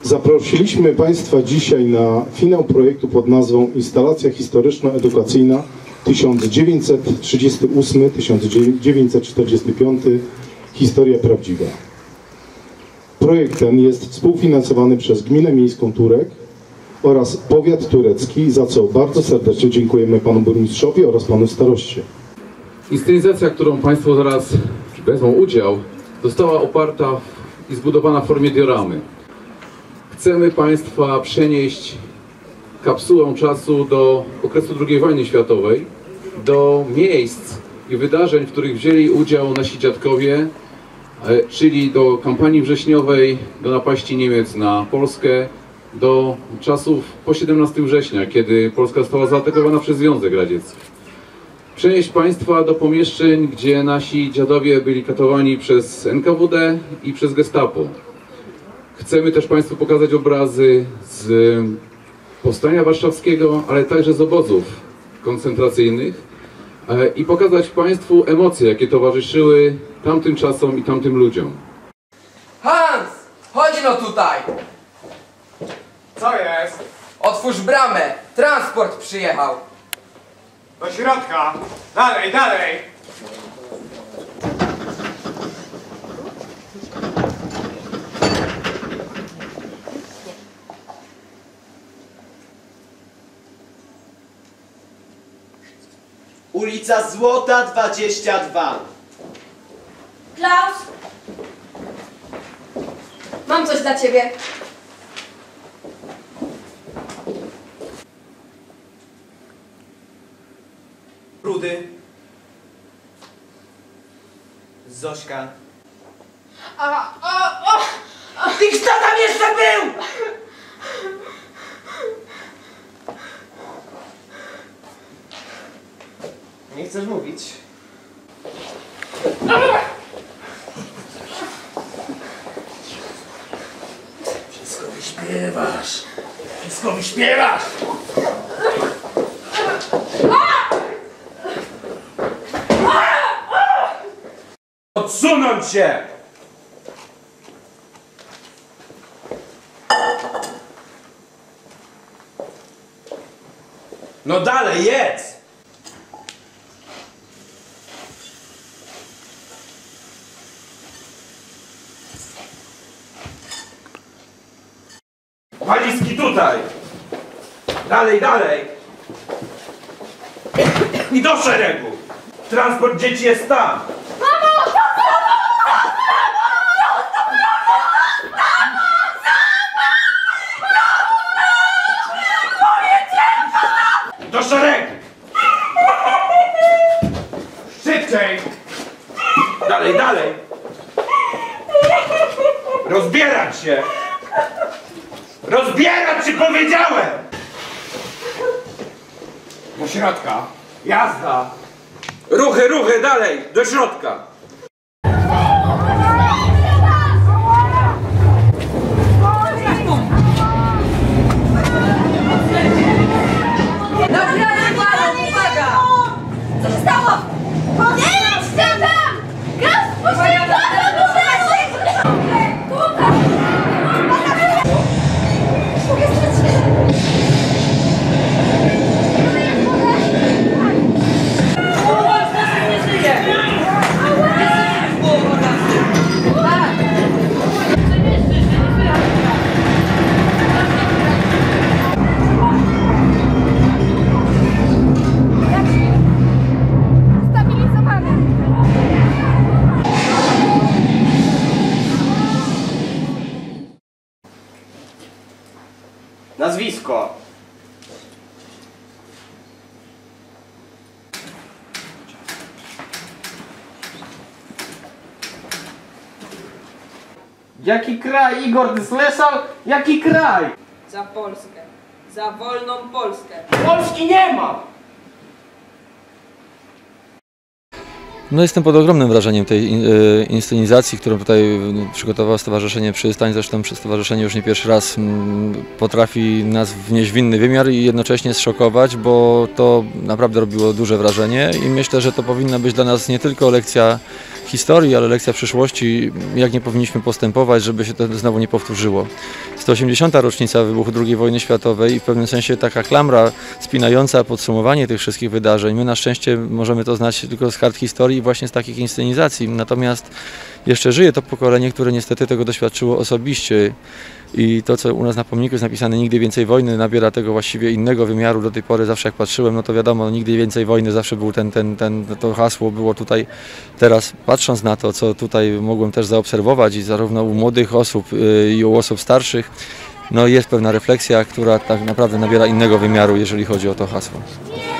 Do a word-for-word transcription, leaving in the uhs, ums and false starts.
Zaprosiliśmy Państwa dzisiaj na finał projektu pod nazwą Instalacja historyczno-edukacyjna tysiąc dziewięćset trzydziesty ósmy do tysiąc dziewięćset czterdziesty piąty. Historia prawdziwa. Projekt ten jest współfinansowany przez Gminę Miejską Turek oraz Powiat Turecki, za co bardzo serdecznie dziękujemy Panu Burmistrzowi oraz Panu Staroście. Inscenizacja, którą Państwo zaraz wezmą udział, została oparta i zbudowana w formie dioramy. Chcemy Państwa przenieść kapsułą czasu do okresu drugiej wojny światowej, do miejsc i wydarzeń, w których wzięli udział nasi dziadkowie, czyli do kampanii wrześniowej, do napaści Niemiec na Polskę, do czasów po siedemnastego września, kiedy Polska została zaatakowana przez Związek Radziecki. Przenieść Państwa do pomieszczeń, gdzie nasi dziadowie byli katowani przez N K W D i przez Gestapo. Chcemy też Państwu pokazać obrazy z Powstania Warszawskiego, ale także z obozów koncentracyjnych i pokazać Państwu emocje, jakie towarzyszyły tamtym czasom i tamtym ludziom. Hans! Chodź no tutaj! Co jest? Otwórz bramę! Transport przyjechał! Do środka! Dalej, dalej! Ulica Złota dwadzieścia dwa. Klaus! Mam coś dla ciebie. Rudy. Zośka. A, a, a, a. Ty kto tam jeszcze był? Nie chcesz mówić? Wszystko wyśpiewasz. Wszystko wyśpiewasz. Odsunąć się! No dalej, jedz! Walizki tutaj! Dalej, dalej! I do szeregu! Transport dzieci jest tam! Do szeregu! Szybciej! Dalej, dalej! Rozbierać się! Rozbierać się, powiedziałem! Do środka! Jazda! Ruchy, ruchy, dalej! Do środka! Co się stało? Nie idźcie tam! Gaz, puścili gaz, Nazwisko. Jaki kraj, Igor, ty słyszał? Jaki kraj? Za Polskę. Za wolną Polskę. Polski nie ma! No jestem pod ogromnym wrażeniem tej e, inscenizacji, którą tutaj m, przygotowało Stowarzyszenie Przystań. Zresztą stowarzyszenie już nie pierwszy raz m, potrafi nas wnieść w inny wymiar i jednocześnie zszokować, bo to naprawdę robiło duże wrażenie i myślę, że to powinna być dla nas nie tylko lekcja historii, ale lekcja przyszłości, jak nie powinniśmy postępować, żeby się to znowu nie powtórzyło. sto osiemdziesiąta rocznica wybuchu drugiej wojny światowej i w pewnym sensie taka klamra spinająca podsumowanie tych wszystkich wydarzeń. My na szczęście możemy to znać tylko z kart historii i właśnie z takich inscenizacji. Natomiast jeszcze żyje to pokolenie, które niestety tego doświadczyło osobiście. I to, co u nas na pomniku jest napisane "Nigdy więcej wojny", nabiera tego właściwie innego wymiaru. Do tej pory zawsze jak patrzyłem, no to wiadomo, "Nigdy więcej wojny", zawsze był ten, ten, ten, to hasło było tutaj. Teraz patrząc na to, co tutaj mogłem też zaobserwować i zarówno u młodych osób i u osób starszych, no jest pewna refleksja, która tak naprawdę nabiera innego wymiaru, jeżeli chodzi o to hasło.